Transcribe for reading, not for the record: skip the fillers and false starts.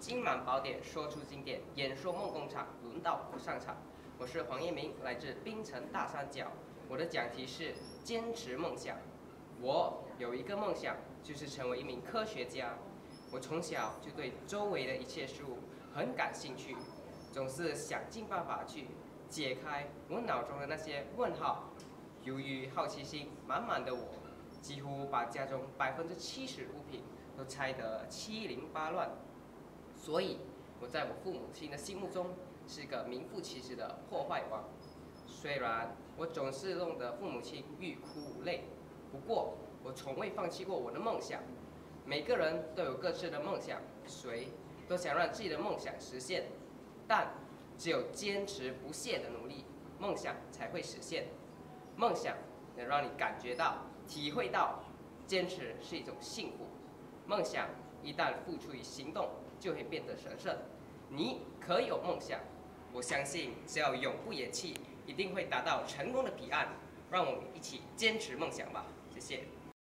今晚宝典说出经典，演说梦工厂，轮到我上场。我是黄彦明，来自槟城大三角。我的讲题是坚持梦想。我有一个梦想，就是成为一名科学家。我从小就对周围的一切事物很感兴趣，总是想尽办法去解开我脑中的那些问号。由于好奇心满满的我，几乎把家中70%物品都拆得七零八乱。所以，我在我父母亲的心目中是个名副其实的破坏王。虽然我总是弄得父母亲欲哭无泪，不过我从未放弃过我的梦想。每个人都有各自的梦想，谁都想让自己的梦想实现，但只有坚持不懈的努力，梦想才会实现。梦想能让你感觉到、体会到，坚持是一种幸福。梦想一旦付诸于行动，就会变得神圣。你可以有梦想，我相信只要永不言弃，一定会达到成功的彼岸。让我们一起坚持梦想吧，谢谢。